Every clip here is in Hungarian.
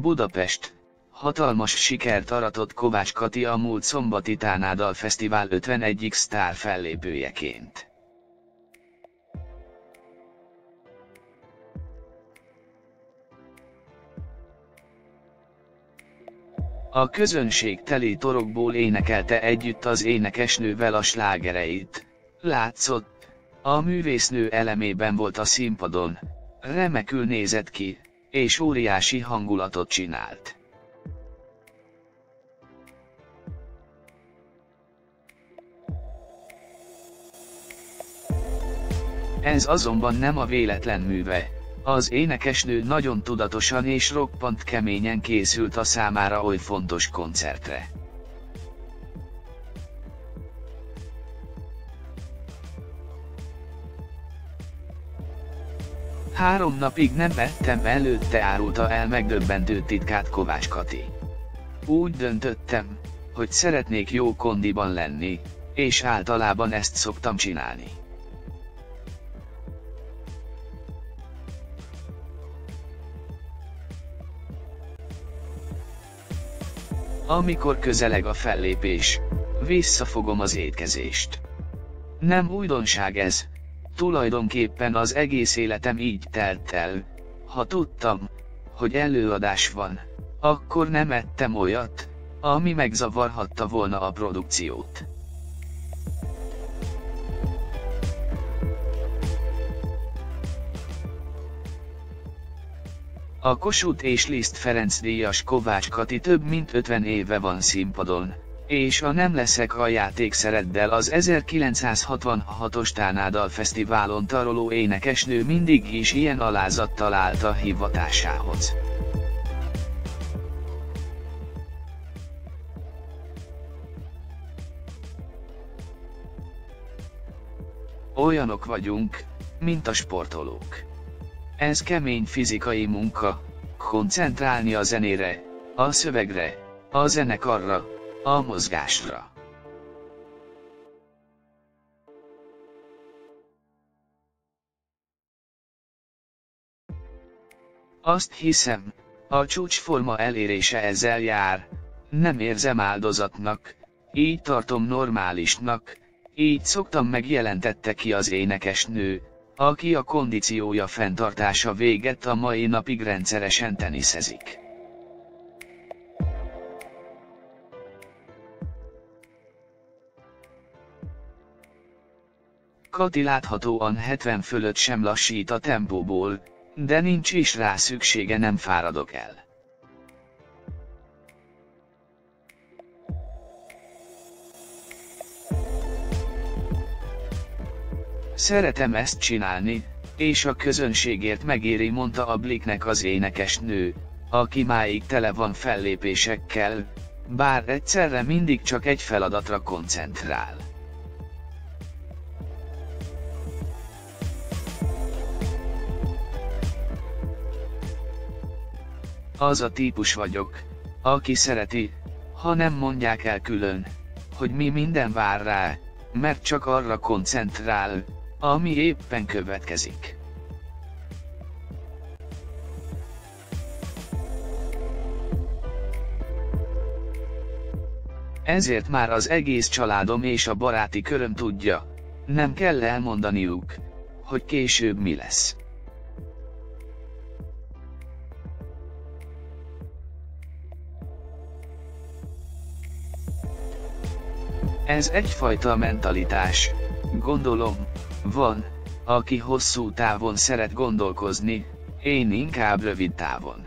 Budapest. Hatalmas sikert aratott Kovács Kati a múlt szombati Tánádal Fesztivál 51. sztár fellépőjeként. A közönség teli torokból énekelte együtt az énekesnővel a slágereit. Látszott, a művésznő elemében volt a színpadon, remekül nézett ki, és óriási hangulatot csinált. Ez azonban nem a véletlen műve. Az énekesnő nagyon tudatosan és roppant keményen készült a számára oly fontos koncertre. Három napig nem ettem előtte, árulta el megdöbbentő titkát Kovács Kati. Úgy döntöttem, hogy szeretnék jó kondiban lenni, és általában ezt szoktam csinálni. Amikor közeleg a fellépés, visszafogom az étkezést. Nem újdonság ez, tulajdonképpen az egész életem így telt el. Ha tudtam, hogy előadás van, akkor nem ettem olyat, ami megzavarhatta volna a produkciót. A Kossuth és Liszt Ferenc díjas Kovács Kati több mint 50 éve van színpadon, és a Nem leszek a játékszereddel az 1966-os Tánádal Fesztiválon taroló énekesnő mindig is ilyen alázattal állt a hivatásához. Olyanok vagyunk, mint a sportolók. Ez kemény fizikai munka, koncentrálni a zenére, a szövegre, a zenekarra, a mozgásra. Azt hiszem, a csúcsforma elérése ezzel jár, nem érzem áldozatnak, így tartom normálisnak, így szoktam, megjelentette ki az énekesnő, aki a kondíciója fenntartása véget a mai napig rendszeresen teniszezik. Kati láthatóan 70 fölött sem lassít a tempóból, de nincs is rá szüksége, nem fáradok el. Szeretem ezt csinálni, és a közönségért megéri, mondta a Bliknek az énekesnő, aki máig tele van fellépésekkel, bár egyszerre mindig csak egy feladatra koncentrál. Az a típus vagyok, aki szereti, ha nem mondják el külön, hogy mi minden vár rá, mert csak arra koncentrál, ami éppen következik. Ezért már az egész családom és a baráti köröm tudja, nem kell elmondaniuk, hogy később mi lesz. Ez egyfajta mentalitás, gondolom, van, aki hosszú távon szeret gondolkozni, én inkább rövid távon.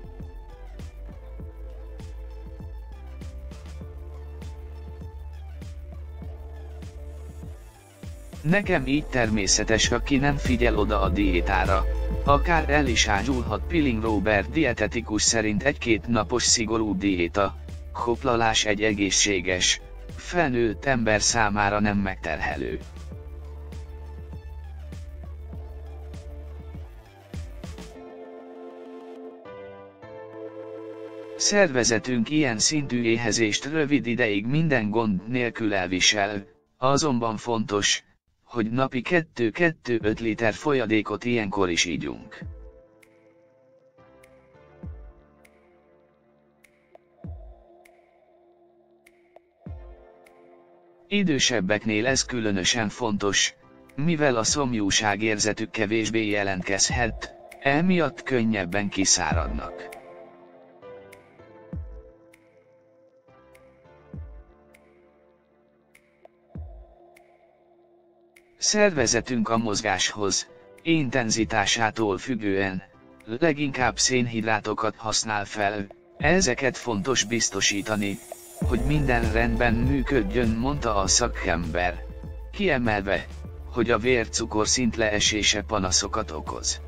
Nekem így természetes, aki nem figyel oda a diétára, akár el is ázsulhat. Pilling Robert dietetikus szerint egy-két napos szigorú diéta, koplalás egy egészséges, felnőtt ember számára nem megterhelő. Szervezetünk ilyen szintű éhezést rövid ideig minden gond nélkül elvisel, azonban fontos, hogy napi 2-2-5 liter folyadékot ilyenkor is ígyunk. Idősebbeknél ez különösen fontos, mivel a szomjúság érzetük kevésbé jelentkezhet, emiatt könnyebben kiszáradnak. Szervezetünk a mozgáshoz, intenzitásától függően, leginkább szénhidrátokat használ fel, ezeket fontos biztosítani, hogy minden rendben működjön, mondta a szakember, kiemelve, hogy a vércukorszint leesése panaszokat okoz.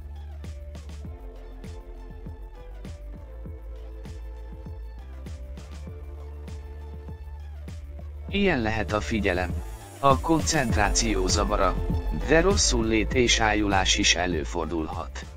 Ilyen lehet a figyelem, a koncentráció zavara, de rosszul lét és ájulás is előfordulhat.